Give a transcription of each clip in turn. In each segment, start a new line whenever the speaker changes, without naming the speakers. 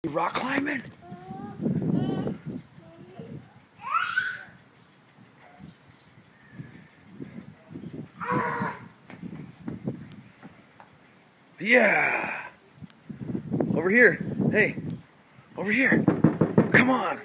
Rock climbing? Yeah. Over here. Hey. Over here. Come on.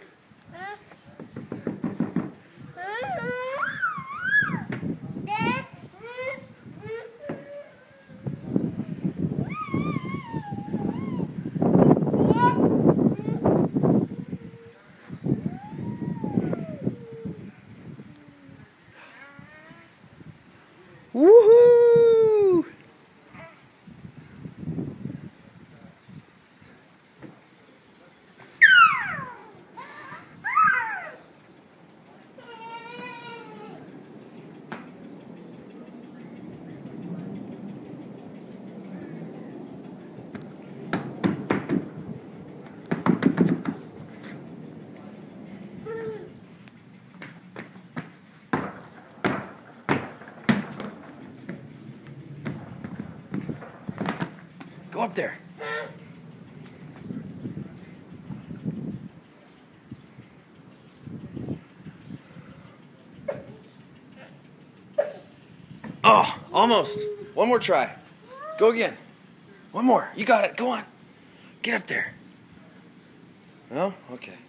Woohoo! Go up there. Oh, almost. One more try. Go again. One more. You got it. Go on. Get up there. No? Okay.